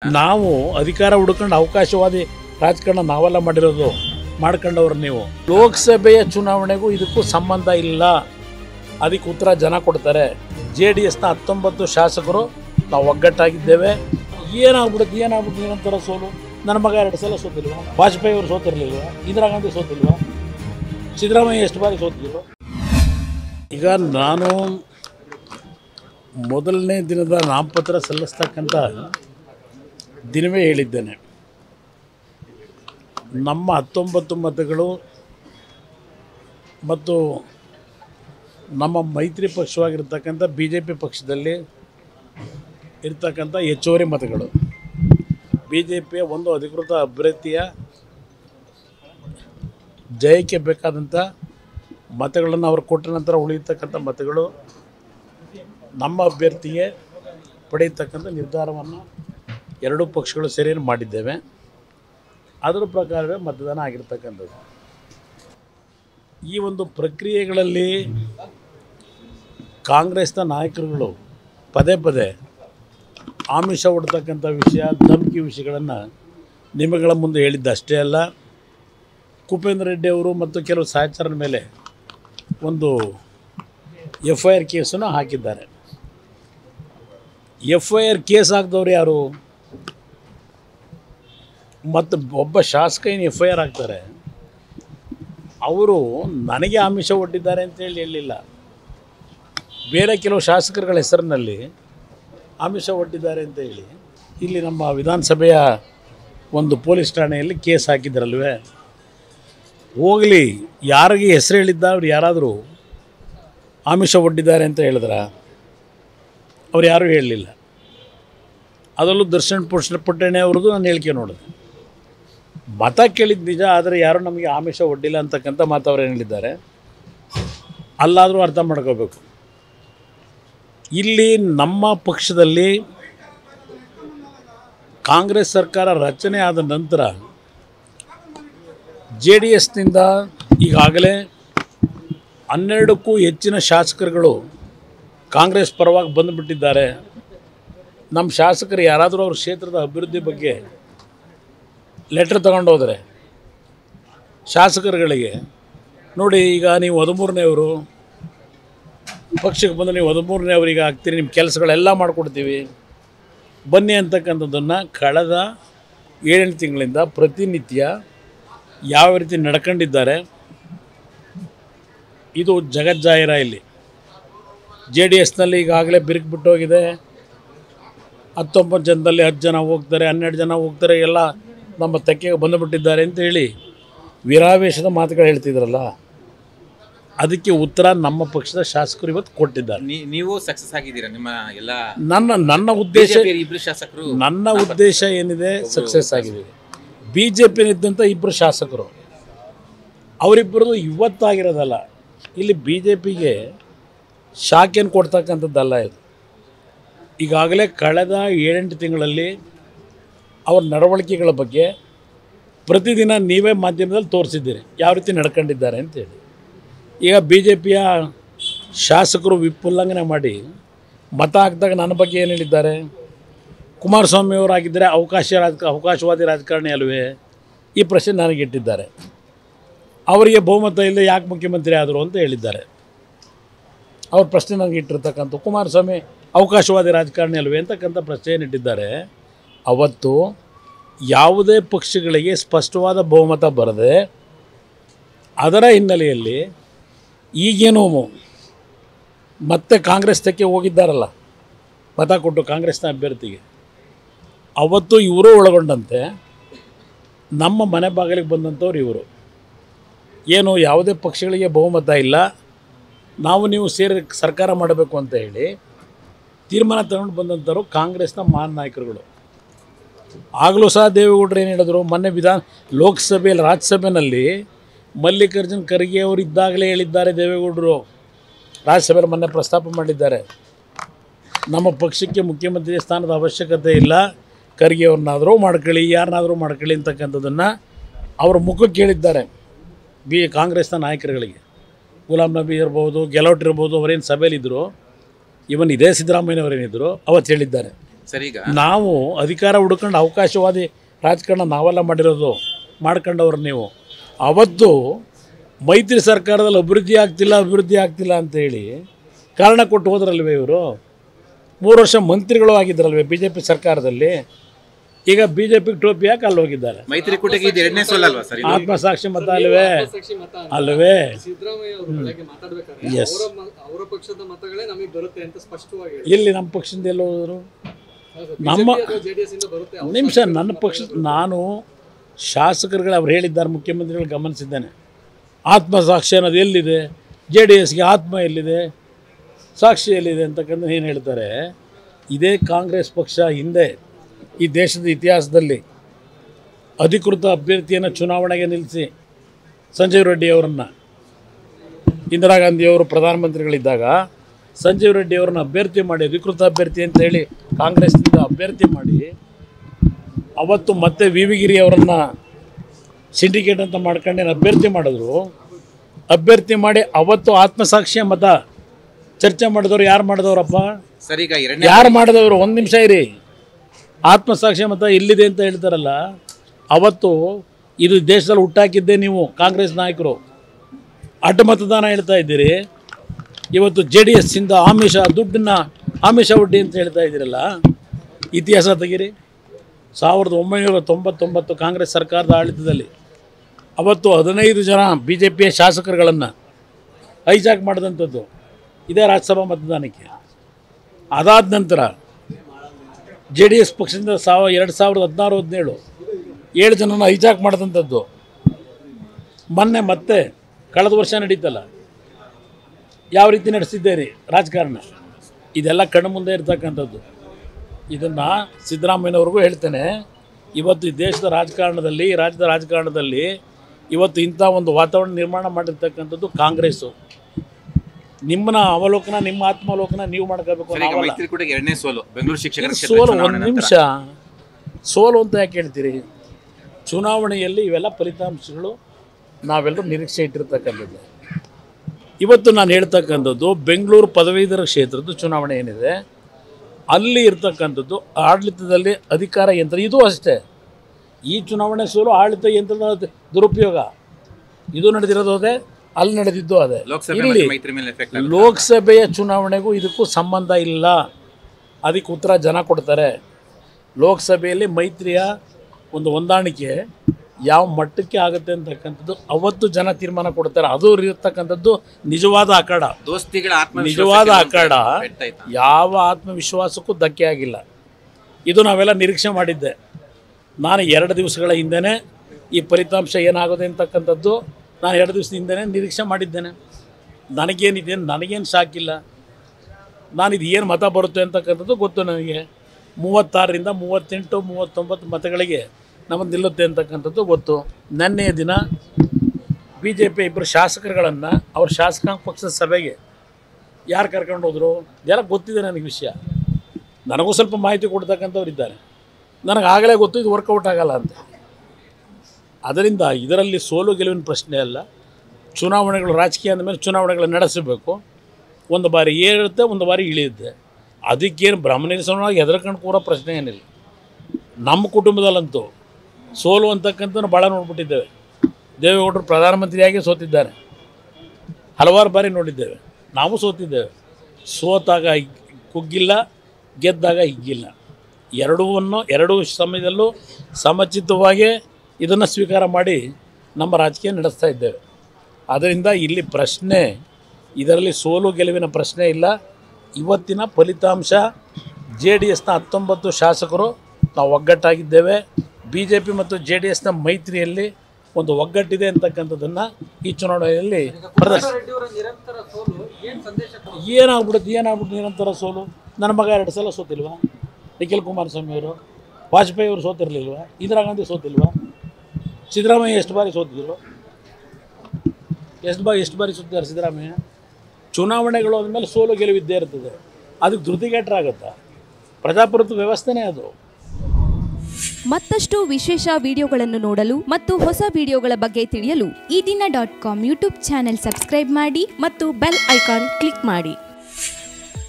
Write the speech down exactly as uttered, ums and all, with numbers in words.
ನಾವು ಅಧಿಕಾರ ಹುಡ್ಕೊಂಡು ಅವಕಾಶವಾದಿ ರಾಜಕಾರಣ ನಾವೆಲ್ಲ ಮಾಡಿರೋದು ಮಾಡ್ಕೊಂಡವ್ರು ನೀವು. ಲೋಕಸಭೆಯ ಚುನಾವಣೆಗೂ ಇದಕ್ಕೂ ಸಂಬಂಧ ಇಲ್ಲ, ಅದಕ್ಕೆ ಉತ್ತರ ಜನ ಕೊಡ್ತಾರೆ. ಜೆ ಡಿ ಎಸ್ನ ಹತ್ತೊಂಬತ್ತು ಶಾಸಕರು ನಾವು ಒಗ್ಗಟ್ಟಾಗಿದ್ದೇವೆ. ಏನಾಗ್ಬಿಡುತ್ತೆ ಏನಾಗ್ಬಿಟ್ಟು ಏನಂತಾರ ಸೋಲು. ನನ್ನ ಮಗ ಎರಡು ಸಲ ಸೋತಿಲ್ವ, ವಾಜಪೇಯಿ ಅವರು ಸೋತಿರ್ಲಿಲ್ವ, ಇಂದಿರಾ ಗಾಂಧಿ ಸೋತಿಲ್ವ, ಸಿದ್ದರಾಮಯ್ಯ ಎಷ್ಟು ಬಾರಿ ಸೋತಿಲ್ವ. ಈಗ ನಾನು ಮೊದಲನೇ ದಿನದ ನಾಮಪತ್ರ ಸಲ್ಲಿಸ್ತಕ್ಕಂಥ ದಿನವೇ ಹೇಳಿದ್ದೇನೆ, ನಮ್ಮ ಹತ್ತೊಂಬತ್ತು ಮತಗಳು ಮತ್ತು ನಮ್ಮ ಮೈತ್ರಿ ಪಕ್ಷವಾಗಿರ್ತಕ್ಕಂಥ ಬಿ ಜೆ ಪಿ ಪಕ್ಷದಲ್ಲಿ ಇರ್ತಕ್ಕಂಥ ಹೆಚ್ಚುವರಿ ಮತಗಳು, ಬಿ ಜೆ ಪಿಯ ಒಂದು ಅಧಿಕೃತ ಅಭ್ಯರ್ಥಿಯ ಜಯಕ್ಕೆ ಬೇಕಾದಂಥ ಮತಗಳನ್ನು ಅವರು ಕೊಟ್ಟ ನಂತರ ಉಳಿಯತಕ್ಕಂಥ ಮತಗಳು ನಮ್ಮ ಅಭ್ಯರ್ಥಿಗೆ ಪಡೆಯತಕ್ಕಂಥ ನಿರ್ಧಾರವನ್ನು ಎರಡೂ ಪಕ್ಷಗಳು ಸೇರಿ ಮಾಡಿದ್ದೇವೆ. ಅದರ ಪ್ರಕಾರವೇ ಮತದಾನ ಆಗಿರ್ತಕ್ಕಂಥದ್ದು. ಈ ಒಂದು ಪ್ರಕ್ರಿಯೆಗಳಲ್ಲಿ ಕಾಂಗ್ರೆಸ್ನ ನಾಯಕರುಗಳು ಪದೇ ಪದೇ ಆಮಿಷ ಹೊಡ್ತಕ್ಕಂಥ ವಿಷಯ, ಧಮಕಿ ವಿಷಯಗಳನ್ನು ನಿಮಗಳ ಮುಂದೆ ಹೇಳಿದ್ದಷ್ಟೇ ಅಲ್ಲ, ಕುಪೇಂದ್ರ ರೆಡ್ಡಿ ಅವರು ಮತ್ತು ಕೆಲವು ಸಹಚರರ ಮೇಲೆ ಒಂದು ಎಫ್ ಐ ಆರ್ ಕೇಸನ್ನು ಹಾಕಿದ್ದಾರೆ. ಎಫ್ ಐ ಆರ್ ಕೇಸ್ ಹಾಕಿದವ್ರು ಯಾರು? ಮತ್ತು ಒಬ್ಬ ಶಾಸಕ ಏನು ಎಫ್ ಐ ಆರ್ ಹಾಕ್ತಾರೆ, ಅವರು ನನಗೆ ಆಮಿಷ ಒಡ್ಡಿದ್ದಾರೆ ಅಂತೇಳಿ ಹೇಳಲಿಲ್ಲ, ಬೇರೆ ಕೆಲವು ಶಾಸಕರುಗಳ ಹೆಸರಿನಲ್ಲಿ ಆಮಿಷ ಒಡ್ಡಿದ್ದಾರೆ ಅಂತ ಹೇಳಿ ಇಲ್ಲಿ ನಮ್ಮ ವಿಧಾನಸಭೆಯ ಒಂದು ಪೊಲೀಸ್ ಠಾಣೆಯಲ್ಲಿ ಕೇಸ್ ಹಾಕಿದ್ರಲ್ವೇ. ಹೋಗಲಿ, ಯಾರಿಗೆ ಹೆಸರು ಹೇಳಿದ್ದ ಅವ್ರು ಯಾರಾದರೂ ಆಮಿಷ ಒಡ್ಡಿದ್ದಾರೆ ಅಂತ ಹೇಳಿದ್ರ? ಅವ್ರು ಯಾರೂ ಹೇಳಲಿಲ್ಲ. ಅದರಲ್ಲೂ ದರ್ಶನ್ ಪುಷ್ಣ ಪುಟ್ಟಣೆ ಅವ್ರದ್ದು ನಾನು ಹೇಳಿಕೆ ನೋಡಿದೆ. ಮತ ಕೇಳಿದ್ದು ನಿಜ, ಆದರೆ ಯಾರೂ ನಮಗೆ ಆಮಿಷ ಒಡ್ಡಿಲ್ಲ ಅಂತಕ್ಕಂಥ ಮಾತು ಅವ್ರು ಏನು ಹೇಳಿದ್ದಾರೆ ಅಲ್ಲಾದರೂ ಅರ್ಥ ಮಾಡ್ಕೋಬೇಕು. ಇಲ್ಲಿ ನಮ್ಮ ಪಕ್ಷದಲ್ಲಿ ಕಾಂಗ್ರೆಸ್ ಸರ್ಕಾರ ರಚನೆ ಆದ ನಂತರ ಜೆ ಡಿ ಎಸ್ನಿಂದ ಈಗಾಗಲೇ ಹನ್ನೆರಡಕ್ಕೂ ಹೆಚ್ಚಿನ ಶಾಸಕರುಗಳು ಕಾಂಗ್ರೆಸ್ ಪರವಾಗಿ ಬಂದುಬಿಟ್ಟಿದ್ದಾರೆ. ನಮ್ಮ ಶಾಸಕರು ಯಾರಾದರೂ ಅವ್ರ ಕ್ಷೇತ್ರದ ಅಭಿವೃದ್ಧಿ ಬಗ್ಗೆ ಲೆಟ್ರ್ ತಗೊಂಡು ಹೋದರೆ ಶಾಸಕರುಗಳಿಗೆ, ನೋಡಿ ಈಗ ನೀವು ಹದಿಮೂರನೇವರು ಪಕ್ಷಕ್ಕೆ ಬಂದು ನೀವು ಹದಿಮೂರನೇ ಅವರಿಗೆ ಆಗ್ತೀರಿ, ನಿಮ್ಮ ಕೆಲಸಗಳೆಲ್ಲ ಮಾಡಿಕೊಡ್ತೀವಿ ಬನ್ನಿ ಅಂತಕ್ಕಂಥದ್ದನ್ನು ಕಳೆದ ಏಳೆಂಟು ತಿಂಗಳಿಂದ ಪ್ರತಿನಿತ್ಯ ಯಾವ ರೀತಿ ನಡ್ಕೊಂಡಿದ್ದಾರೆ. ಇದು ಜಗಜ್ಜಾಹಿರ. ಇಲ್ಲಿ ಜೆ ಡಿ ಎಸ್ನಲ್ಲಿ ಈಗಾಗಲೇ ಬಿರುಕು ಬಿಟ್ಟು ಹೋಗಿದೆ. ಹತ್ತೊಂಬತ್ತು ಜನದಲ್ಲಿ ಹತ್ತು ಜನ ಹೋಗ್ತಾರೆ, ಹನ್ನೆರಡು ಜನ ಹೋಗ್ತಾರೆ, ಎಲ್ಲ ನಮ್ಮ ತೆಕ್ಕೆಗೆ ಬಂದುಬಿಟ್ಟಿದ್ದಾರೆ ಅಂತ ಹೇಳಿ ವಿರಾವೇಶದ ಮಾತುಗಳು ಹೇಳ್ತಿದ್ರಲ್ಲ, ಅದಕ್ಕೆ ಉತ್ತರ ನಮ್ಮ ಪಕ್ಷದ ಶಾಸಕರು ಇವತ್ತು ಕೊಟ್ಟಿದ್ದಾರೆ. ನೀವು ಸಕ್ಸಸ್ ಆಗಿದ್ದೀರಾ ನಿಮ್ಮ ಎಲ್ಲ? ನನ್ನ ನನ್ನ ಉದ್ದೇಶ ಇಬ್ಬರು ಶಾಸಕರು ನನ್ನ ಉದ್ದೇಶ ಏನಿದೆ, ಸಕ್ಸಸ್ ಆಗಿದೆ. ಬಿ ಜೆ ಪಿನಿದ್ದಂಥ ಇಬ್ಬರು ಶಾಸಕರು, ಅವರಿಬ್ಬರದು ಇವತ್ತಾಗಿರೋದಲ್ಲ. ಇಲ್ಲಿ ಬಿ ಜೆ ಪಿಗೆ ಶಾಖೆಯನ್ನು ಕೊಡ್ತಕ್ಕಂಥದ್ದಲ್ಲ ಇದು. ಈಗಾಗಲೇ ಕಳೆದ ಏಳೆಂಟು ತಿಂಗಳಲ್ಲಿ ಅವ್ರ ನಡವಳಿಕೆಗಳ ಬಗ್ಗೆ ಪ್ರತಿದಿನ ನೀವೇ ಮಾಧ್ಯಮದಲ್ಲಿ ತೋರಿಸಿದ್ದೀರಿ ಯಾವ ರೀತಿ ನಡ್ಕೊಂಡಿದ್ದಾರೆ ಅಂತೇಳಿ. ಈಗ ಬಿ ಜೆ ಪಿಯ ಶಾಸಕರು ವಿಪ್ ಉಲ್ಲಂಘನೆ ಮಾಡಿ ಮತ ಹಾಕಿದಾಗ ನನ್ನ ಬಗ್ಗೆ ಏನು ಹೇಳಿದ್ದಾರೆ? ಕುಮಾರಸ್ವಾಮಿ ಅವರಾಗಿದ್ದರೆ ಅವಕಾಶ ರಾಜಕ ಅವಕಾಶವಾದಿ ರಾಜಕಾರಣಿ ಅಲ್ವೇ? ಈ ಪ್ರಶ್ನೆ ನನಗೆ ಇಟ್ಟಿದ್ದಾರೆ. ಅವರಿಗೆ ಬಹುಮತ ಇಲ್ಲ, ಯಾಕೆ ಮುಖ್ಯಮಂತ್ರಿ ಆದರು ಅಂತ ಹೇಳಿದ್ದಾರೆ. ಅವ್ರ ಪ್ರಶ್ನೆ ನನಗೆ ಇಟ್ಟಿರ್ತಕ್ಕಂಥ ಕುಮಾರಸ್ವಾಮಿ ಅವಕಾಶವಾದಿ ರಾಜಕಾರಣಿ ಅಲ್ವೇ ಅಂತಕ್ಕಂಥ ಪ್ರಶ್ನೆಯನ್ನು ಇಟ್ಟಿದ್ದಾರೆ. ಅವತ್ತು ಯಾವುದೇ ಪಕ್ಷಗಳಿಗೆ ಸ್ಪಷ್ಟವಾದ ಬಹುಮತ ಬರದೆ ಅದರ ಹಿನ್ನೆಲೆಯಲ್ಲಿ ಈಗೇನು ಮತ್ತೆ ಕಾಂಗ್ರೆಸ್ ತೆಕ್ಕೆ ಹೋಗಿದ್ದಾರಲ್ಲ ಮತ ಕೊಟ್ಟು ಕಾಂಗ್ರೆಸ್ನ ಅಭ್ಯರ್ಥಿಗೆ, ಅವತ್ತು ಇವರು ಒಳಗೊಂಡಂತೆ ನಮ್ಮ ಮನೆ ಬಾಗಿಲಿಗೆ ಬಂದಂಥವ್ರು ಇವರು. ಏನು ಯಾವುದೇ ಪಕ್ಷಗಳಿಗೆ ಬಹುಮತ ಇಲ್ಲ, ನಾವು ನೀವು ಸೇರಿ ಸರ್ಕಾರ ಮಾಡಬೇಕು ಅಂತ ಹೇಳಿ ತೀರ್ಮಾನ ತಗೊಂಡು ಬಂದಂಥವ್ರು ಕಾಂಗ್ರೆಸ್ನ ಮಹಾನ್ ನಾಯಕರುಗಳು. ಆಗಲೂ ಸಹ ದೇವೇಗೌಡರು ಏನು ಹೇಳಿದ್ರು, ಮೊನ್ನೆ ವಿಧಾನ ಲೋಕಸಭೆಯಲ್ಲಿ ರಾಜ್ಯಸಭೆಯಲ್ಲಿ ಮಲ್ಲಿಕಾರ್ಜುನ್ ಖರ್ಗೆ ಅವರು ಇದ್ದಾಗಲೇ ಹೇಳಿದ್ದಾರೆ ದೇವೇಗೌಡರು, ರಾಜ್ಯಸಭೆಯಲ್ಲಿ ಮೊನ್ನೆ ಪ್ರಸ್ತಾಪ ಮಾಡಿದ್ದಾರೆ, ನಮ್ಮ ಪಕ್ಷಕ್ಕೆ ಮುಖ್ಯಮಂತ್ರಿ ಸ್ಥಾನದ ಅವಶ್ಯಕತೆ ಇಲ್ಲ, ಖರ್ಗೆ ಅವ್ರನ್ನಾದರೂ ಮಾಡ್ಕೊಳ್ಳಿ, ಯಾರನ್ನಾದರೂ ಮಾಡ್ಕೊಳ್ಳಿ ಅಂತಕ್ಕಂಥದ್ದನ್ನು ಅವರ ಮುಖಕ್ಕೆ ಹೇಳಿದ್ದಾರೆ ಬಿ ಕಾಂಗ್ರೆಸ್ನ ನಾಯಕರುಗಳಿಗೆ. ಗುಲಾಂ ನಬಿ ಇರ್ಬೋದು, ಗೆಲೋಟ್ ಇರ್ಬೋದು, ಅವರೇನು ಸಭೆಯಲ್ಲಿದ್ದರು, ಇವನ್ ಇದೇ ಸಿದ್ದರಾಮಯ್ಯನವರೇನಿದ್ದರು ಅವತ್ತು ಹೇಳಿದ್ದಾರೆ. ಸರ್ ಈಗ ನಾವು ಅಧಿಕಾರ ಹುಡ್ಕೊಂಡು ಅವಕಾಶವಾದಿ ರಾಜಕಾರಣ ನಾವೆಲ್ಲ ಮಾಡಿರೋದು, ಮಾಡ್ಕೊಂಡವ್ರು ನೀವು. ಅವತ್ತು ಮೈತ್ರಿ ಸರ್ಕಾರದಲ್ಲಿ ಅಭಿವೃದ್ಧಿ ಆಗ್ತಿಲ್ಲ ಅಭಿವೃದ್ಧಿ ಆಗ್ತಿಲ್ಲ ಅಂತೇಳಿ ಕಾರಣ ಕೊಟ್ಟು ಹೋದ್ರಲ್ವೇ ಇವರು. ಮೂರು ವರ್ಷ ಮಂತ್ರಿಗಳು ಆಗಿದ್ರಲ್ವೇ ಬಿ ಜೆ ಪಿ ಸರ್ಕಾರದಲ್ಲಿ. ಈಗ ಬಿ ಜೆ ಪಿಗೆ ಟೋಪಿ ಯಾಕೆ ಅಲ್ಲಿ ಹೋಗಿದ್ದಾರೆ? ಮೈತ್ರಿಕೂಟಕ್ಕೆ ಇದು ಎರಡನೇ ಸೋಲಲ್ವಾ ಸರ್? ಆತ್ಮಸಾಕ್ಷಿ ಮತ ಅಲ್ವೇ ಅಲ್ವೇ ಎಸ್. ಇಲ್ಲಿ ನಮ್ಮ ಪಕ್ಷದಿಂದ ಎಲ್ಲ ಹೋದರು? ನಮ್ಮ ನಿಮಿಷ ನನ್ನ ಪಕ್ಷ ನಾನು ಶಾಸಕರುಗಳು ಅವ್ರು ಹೇಳಿದ್ದಾರೆ, ಮುಖ್ಯಮಂತ್ರಿಗಳು ಗಮನಿಸಿದ್ದೇನೆ. ಆತ್ಮಸಾಕ್ಷಿ ಅನ್ನೋದು ಎಲ್ಲಿದೆ? ಜೆ ಡಿ ಎಸ್ಗೆ ಆತ್ಮ ಎಲ್ಲಿದೆ, ಸಾಕ್ಷಿ ಎಲ್ಲಿದೆ ಅಂತಕ್ಕಂಥ ಏನು ಹೇಳ್ತಾರೆ. ಇದೇ ಕಾಂಗ್ರೆಸ್ ಪಕ್ಷ ಹಿಂದೆ ಈ ದೇಶದ ಇತಿಹಾಸದಲ್ಲಿ ಅಧಿಕೃತ ಅಭ್ಯರ್ಥಿಯನ್ನು ಚುನಾವಣೆಗೆ ನಿಲ್ಲಿಸಿ ಸಂಜೀವ್ ರೆಡ್ಡಿ ಅವರನ್ನು, ಇಂದಿರಾ ಗಾಂಧಿಯವರು ಪ್ರಧಾನಮಂತ್ರಿಗಳಿದ್ದಾಗ ಸಂಜೀವ್ ರೆಡ್ಡಿ ಅವರನ್ನು ಅಭ್ಯರ್ಥಿ ಮಾಡಿ, ಅಧಿಕೃತ ಅಭ್ಯರ್ಥಿ ಅಂತ ಹೇಳಿ ಕಾಂಗ್ರೆಸ್ನಿಂದ ಅಭ್ಯರ್ಥಿ ಮಾಡಿ, ಅವತ್ತು ಮತ್ತೆ ವಿ ವಿ ಗಿರಿ ಅವರನ್ನು ಸಿಂಡಿಕೇಟ್ ಅಂತ ಮಾಡ್ಕೊಂಡೇನು ಅಭ್ಯರ್ಥಿ ಮಾಡಿದ್ರು. ಅಭ್ಯರ್ಥಿ ಮಾಡಿ ಅವತ್ತು ಆತ್ಮಸಾಕ್ಷಿಯ ಮತ ಚರ್ಚೆ ಮಾಡಿದವರು ಯಾರು ಮಾಡಿದವರಪ್ಪ? ಸರ್ ಈಗ ಎರಡನೇ ಯಾರು ಮಾಡಿದವರು? ಒಂದು ನಿಮಿಷ ಇರಿ. ಆತ್ಮಸಾಕ್ಷಿ ಮತ ಇಲ್ಲಿದೆ ಅಂತ ಹೇಳ್ತಾರಲ್ಲ, ಅವತ್ತು ಇದು ದೇಶದಲ್ಲಿ ಹುಟ್ಟಾಕಿದ್ದೆ ನೀವು ಕಾಂಗ್ರೆಸ್ ನಾಯಕರು. ಅಡ್ಡ ಮತದಾನ ಹೇಳ್ತಾ ಇದ್ದೀರಿ. ಇವತ್ತು ಜೆ ಡಿ ಎಸ್ಸಿಂದ ಆಮಿಷ, ದುಡ್ಡನ್ನ ಆಮಿಷ ಒಡ್ಡಿ ಅಂತ ಹೇಳ್ತಾ ಇದ್ದೀರಲ್ಲ. ಇತಿಹಾಸ ತೆಗೀರಿ. ಸಾವಿರದ ಒಂಬೈನೂರ ತೊಂಬತ್ತೊಂಬತ್ತು ಕಾಂಗ್ರೆಸ್ ಸರ್ಕಾರದ ಆಡಳಿತದಲ್ಲಿ ಅವತ್ತು ಹದಿನೈದು ಜನ ಬಿ ಜೆ ಪಿಯ ಶಾಸಕರುಗಳನ್ನು ಹೈಜಾಕ್ ಮಾಡಿದಂಥದ್ದು ಇದೇ ರಾಜ್ಯಸಭಾ ಮತದಾನಕ್ಕೆ. ಅದಾದ ನಂತರ ಜೆ ಡಿ ಎಸ್ ಪಕ್ಷದಿಂದ ಸಾವ ಎರಡು ಸಾವಿರದ ಹದಿನಾರು ಹದಿನೇಳು ಏಳು ಜನನ ಹೈಜಾಕ್ ಮಾಡಿದಂಥದ್ದು ಮೊನ್ನೆ ಮತ್ತೆ ಕಳೆದ ವರ್ಷ ನಡೀತಲ್ಲ. ಯಾವ ರೀತಿ ನಡೆಸಿದ್ದೇನೆ ರಾಜಕಾರಣ, ಇದೆಲ್ಲ ಕಣ್ಣು ಮುಂದೆ ಇರ್ತಕ್ಕಂಥದ್ದು. ಇದನ್ನು ಸಿದ್ದರಾಮಯ್ಯನವ್ರಿಗೂ ಹೇಳ್ತೇನೆ. ಇವತ್ತು ಈ ದೇಶದ ರಾಜಕಾರಣದಲ್ಲಿ, ರಾಜ್ಯದ ರಾಜಕಾರಣದಲ್ಲಿ ಇವತ್ತು ಇಂಥ ಒಂದು ವಾತಾವರಣ ನಿರ್ಮಾಣ ಮಾಡಿರ್ತಕ್ಕಂಥದ್ದು ಕಾಂಗ್ರೆಸ್ಸು. ನಿಮ್ಮನ್ನ ಅವಲೋಕನ, ನಿಮ್ಮ ಆತ್ಮಾವಲೋಕನ ನೀವು ಮಾಡ್ಕೋಬೇಕು. ಮೈತ್ರಿಕೂಟಕ್ಕೆ ಎರಡನೇ ಸೋಲು ಬೆಂಗಳೂರು ಶಿಕ್ಷಕರ ಸೋಲು. ಒಂದು ನಿಮಿಷ, ಸೋಲು ಅಂತ ಯಾಕೆ ಹೇಳ್ತೀರಿ? ಚುನಾವಣೆಯಲ್ಲಿ ಇವೆಲ್ಲ ಫಲಿತಾಂಶಗಳು ನಾವೆಲ್ಲರೂ ನಿರೀಕ್ಷೆ ಇಟ್ಟಿರ್ತಕ್ಕಂಥದ್ದು. ಇವತ್ತು ನಾನು ಹೇಳ್ತಕ್ಕಂಥದ್ದು ಬೆಂಗಳೂರು ಪದವೀಧರ ಕ್ಷೇತ್ರದ ಚುನಾವಣೆ ಏನಿದೆ, ಅಲ್ಲಿ ಇರ್ತಕ್ಕಂಥದ್ದು ಆಡಳಿತದಲ್ಲಿ ಅಧಿಕಾರ ಯಂತ್ರ. ಇದು ಅಷ್ಟೇ, ಈ ಚುನಾವಣೆ ಸೋಲು ಆಡಳಿತ ಯಂತ್ರದ ದುರುಪಯೋಗ. ಇದು ನಡೆದಿರೋದು ಅದೇ, ಅಲ್ಲಿ ನಡೆದಿದ್ದು ಅದೇ. ಇಲ್ಲಿ ಲೋಕಸಭೆಯ ಚುನಾವಣೆಗೂ ಇದಕ್ಕೂ ಸಂಬಂಧ ಇಲ್ಲ. ಅದಕ್ಕೆ ಉತ್ತರ ಜನ ಕೊಡ್ತಾರೆ. ಲೋಕಸಭೆಯಲ್ಲಿ ಮೈತ್ರಿಯ ಒಂದು ಹೊಂದಾಣಿಕೆ ಯಾವ ಮಟ್ಟಕ್ಕೆ ಆಗುತ್ತೆ ಅಂತಕ್ಕಂಥದ್ದು ಅವತ್ತು ಜನ ತೀರ್ಮಾನ ಕೊಡ್ತಾರೆ. ಅದು ಇರತಕ್ಕಂಥದ್ದು ನಿಜವಾದ ಅಖಾಡ, ನಿಜವಾದ ಅಖಾಡ. ಯಾವ ಆತ್ಮವಿಶ್ವಾಸಕ್ಕೂ ಧಕ್ಕೆ ಆಗಿಲ್ಲ. ಇದು ನಾವೆಲ್ಲ ನಿರೀಕ್ಷೆ ಮಾಡಿದ್ದೆ. ನಾನು ಎರಡು ದಿವಸಗಳ ಹಿಂದೆಯೇ ಈ ಫಲಿತಾಂಶ ಏನಾಗೋದೆ ಅಂತಕ್ಕಂಥದ್ದು ನಾನು ಎರಡು ದಿವಸದ ಹಿಂದೆಯೇ ನಿರೀಕ್ಷೆ ಮಾಡಿದ್ದೇನೆ. ನನಗೇನಿದೆ, ನನಗೇನು ಸಾಕಿಲ್ಲ. ನಾನು ಇದು ಏನು ಮತ ಬರುತ್ತೆ ಅಂತಕ್ಕಂಥದ್ದು ಗೊತ್ತು ನನಗೆ. ಮೂವತ್ತಾರರಿಂದ ಮೂವತ್ತೆಂಟು ಮೂವತ್ತೊಂಬತ್ತು ಮತಗಳಿಗೆ ನಮ್ಮದು ನಿಲ್ಲುತ್ತೆ ಅಂತಕ್ಕಂಥದ್ದು ಗೊತ್ತು. ನೆನ್ನೆಯ ದಿನ ಬಿ ಜೆ ಪಿ ಇಬ್ಬರು ಶಾಸಕರುಗಳನ್ನು ಅವ್ರ ಶಾಸಕಾಂಗ ಪಕ್ಷದ ಸಭೆಗೆ ಯಾರು ಕರ್ಕೊಂಡು ಹೋದರು ಎಲ್ಲ ಗೊತ್ತಿದೆ ನನಗೆ ವಿಷಯ. ನನಗೂ ಸ್ವಲ್ಪ ಮಾಹಿತಿ ಕೊಡ್ತಕ್ಕಂಥವ್ರು ಇದ್ದಾರೆ. ನನಗೆ ಆಗಲೇ ಗೊತ್ತು ಇದು ವರ್ಕೌಟ್ ಆಗಲ್ಲ ಅಂತ. ಅದರಿಂದ ಇದರಲ್ಲಿ ಸೋಲು ಗೆಲುವಿನ ಪ್ರಶ್ನೆ ಅಲ್ಲ. ಚುನಾವಣೆಗಳು, ರಾಜಕೀಯ ಅಂದಮೇಲೆ ಚುನಾವಣೆಗಳು ನಡೆಸಬೇಕು. ಒಂದು ಬಾರಿ ಏರುತ್ತೆ, ಒಂದು ಬಾರಿ ಇಳಿಯುತ್ತೆ. ಅದಕ್ಕೇನು ಬ್ರಹ್ಮನಿರಸನವಾಗಿ ಹೆದರ್ಕೊಂಡು ಕೂರೋ ಪ್ರಶ್ನೆ ಏನಿಲ್ಲ. ನಮ್ಮ ಕುಟುಂಬದಲ್ಲಂತೂ ಸೋಲು ಅಂತಕ್ಕಂಥ ಭಾಳ ನೋಡ್ಬಿಟ್ಟಿದ್ದೇವೆ. ದೇವೇಗೌಡರು ಪ್ರಧಾನಮಂತ್ರಿಯಾಗಿ ಸೋತಿದ್ದಾರೆ, ಹಲವಾರು ಬಾರಿ ನೋಡಿದ್ದೇವೆ. ನಾವು ಸೋತಿದ್ದೇವೆ. ಸೋತಾಗ ಕುಗ್ಗಿಲ್ಲ, ಗೆದ್ದಾಗ ಹಿಗ್ಗಿಲ್ಲ. ಎರಡೂವನ್ನು ಎರಡೂ ಸಮಯದಲ್ಲೂ ಸಮಚಿತ್ತವಾಗಿ ಇದನ್ನು ಸ್ವೀಕಾರ ಮಾಡಿ ನಮ್ಮ ರಾಜಕೀಯ ನಡೆಸ್ತಾ ಇದ್ದೇವೆ. ಆದ್ದರಿಂದ ಇಲ್ಲಿ ಪ್ರಶ್ನೆ, ಇದರಲ್ಲಿ ಸೋಲು ಗೆಲುವಿನ ಪ್ರಶ್ನೆ ಇಲ್ಲ. ಇವತ್ತಿನ ಫಲಿತಾಂಶ ಜೆ ಡಿ ಎಸ್ನ ಹತ್ತೊಂಬತ್ತು ಶಾಸಕರು ನಾವು ಒಗ್ಗಟ್ಟಾಗಿದ್ದೇವೆ. ಬಿ ಜೆ ಪಿ ಮತ್ತು ಜೆ ಡಿ ಎಸ್ನ ಮೈತ್ರಿಯಲ್ಲಿ ಒಂದು ಒಗ್ಗಟ್ಟಿದೆ ಅಂತಕ್ಕಂಥದ್ದನ್ನು ಈ ಚುನಾವಣೆಯಲ್ಲಿ ಪ್ರದರ್ಶನ. ಏನಾಗ್ಬಿಡುತ್ತೆ ಏನಾಗ್ಬಿಟ್ಟು ನಿರಂತರ ಸೋಲು? ನನ್ನ ಮಗ ಎರಡು ಸಲ ಸೋತಿಲ್ವಾ? ನಿಖಿಲ್ ಕುಮಾರಸ್ವಾಮಿ ಅವರು, ವಾಜಪೇಯಿ ಅವರು ಸೋತಿರಲಿಲ್ವಾ? ಇಂದಿರಾ ಗಾಂಧಿ ಸೋತಿಲ್ವಾ? ಸಿದ್ದರಾಮಯ್ಯ ಎಷ್ಟು ಬಾರಿ ಸೋತಿದ್ರು? ಎಷ್ಟು ಬಾರಿ ಎಷ್ಟು ಬಾರಿ ಸೋತಿದ್ದಾರೆ ಸಿದ್ದರಾಮಯ್ಯ? ಚುನಾವಣೆಗಳು ಅಂದಮೇಲೆ ಸೋಲು ಗೆಲುವಿದ್ದೇ ಇರ್ತದೆ. ಅದಕ್ಕೆ ಧೃತಿಗೆಟ್ಟರಾಗುತ್ತಾ? ಪ್ರಜಾಪ್ರಭುತ್ವ ವ್ಯವಸ್ಥೆನೇ ಅದು. ಮತ್ತಷ್ಟು ವಿಶೇಷ ವಿಡಿಯೋಗಳನ್ನು ನೋಡಲು ಮತ್ತು ಹೊಸ ವಿಡಿಯೋಗಳ ಬಗ್ಗೆ ತಿಳಿಯಲು ಈ ದಿನ dot com YouTube channel subscribe ಮಾಡಿ ಮತ್ತು ಬೆಲ್ ಐಕಾನ್ ಕ್ಲಿಕ್ ಮಾಡಿ.